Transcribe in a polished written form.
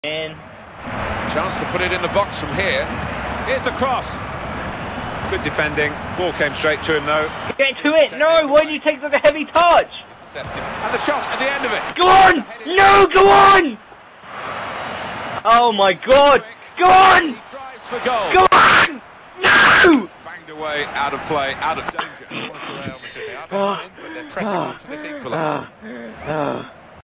In. Chance to put it in the box from here. Here's the cross. Good defending. Ball came straight to him though. Get to it! No! Why do you take such a heavy touch? Intercepted. And the shot at the end of it. Go on! No! Go on! Oh my God! Go on! He drives for goal. Go on! No! Banged away, out of play, out of danger. But they're pressing on for this equaliser.